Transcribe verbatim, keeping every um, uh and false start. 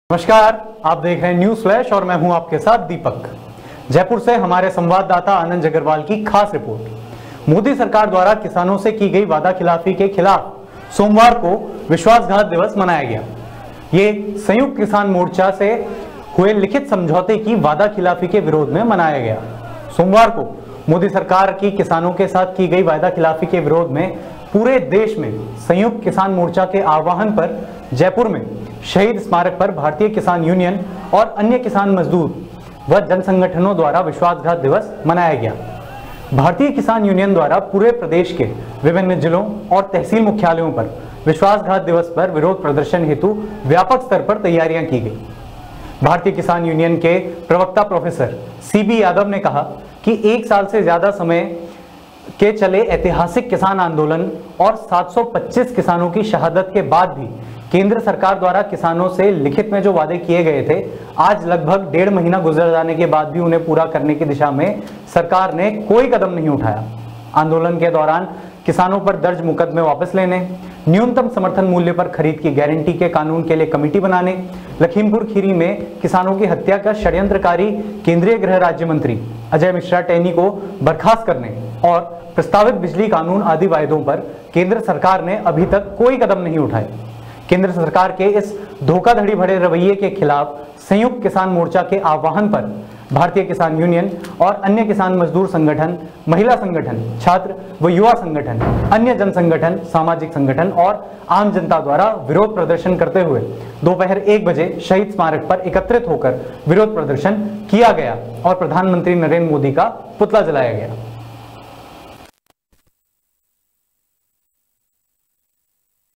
नमस्कार, आप देख रहे हैं न्यूज फ्लैश और मैं हूं आपके साथ दीपक। जयपुर से हमारे संवाददाता आनंद अग्रवाल की खास रिपोर्ट। मोदी सरकार द्वारा किसानों से की गई वादा खिलाफी के खिलाफ सोमवार को विश्वासघात दिवस मनाया गया। ये संयुक्त किसान मोर्चा से हुए लिखित समझौते की वादा खिलाफी के विरोध में मनाया गया। सोमवार को मोदी सरकार की किसानों के साथ की गई वादा खिलाफी के विरोध में पूरे देश में संयुक्त किसान मोर्चा के आह्वान पर जयपुर में शहीद स्मारक पर भारतीय किसान यूनियन और अन्य किसान मजदूर व जन संगठनों द्वारा विश्वासघात दिवस मनाया गया। भारतीय किसान यूनियन द्वारा पूरे प्रदेश के विभिन्न जिलों और तहसील मुख्यालयों पर विश्वासघात दिवस पर विरोध प्रदर्शन हेतु व्यापक स्तर पर तैयारियां की गई। भारतीय किसान यूनियन के प्रवक्ता प्रोफेसर सी बी यादव ने कहा कि एक साल से ज्यादा समय के चले ऐतिहासिक किसान आंदोलन और सात सौ पच्चीस किसानों की शहादत के बाद भी केंद्र सरकार द्वारा किसानों से लिखित में जो वादे किए गए थे, आज लगभग डेढ़ महीना गुजर जाने के बाद भी उन्हें पूरा करने की दिशा में सरकार ने कोई कदम नहीं उठाया। आंदोलन के दौरान किसानों पर दर्ज मुकदमे वापस लेने, न्यूनतम समर्थन मूल्य पर खरीद की गारंटी के कानून के लिए कमेटी बनाने, लखीमपुर खीरी में किसानों की हत्या का षड्यंत्रकारी केंद्रीय गृह राज्य मंत्री अजय मिश्रा टेनी को बर्खास्त करने और प्रस्तावित बिजली कानून आदि वायदों पर केंद्र सरकार ने अभी तक कोई कदम नहीं उठाए। केंद्र सरकार के इस धोखाधड़ी भरे रवैये के खिलाफ संयुक्त किसान मोर्चा के आह्वान पर भारतीय किसान यूनियन और अन्य किसान मजदूर संगठन, महिला संगठन, छात्र व युवा संगठन, अन्य जन संगठन, सामाजिक संगठन और आम जनता द्वारा विरोध प्रदर्शन करते हुए दोपहर एक बजे शहीद स्मारक पर एकत्रित होकर विरोध प्रदर्शन किया गया और प्रधानमंत्री नरेंद्र मोदी का पुतला जलाया गया।